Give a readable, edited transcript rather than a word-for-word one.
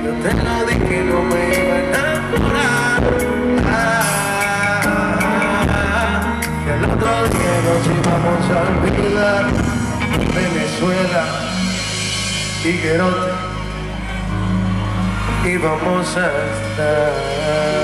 Yo te lo dije, no me iba a enamorar. Que el otro día nos íbamos a olvidar. Venezuela, Higuerote, y vamos a estar.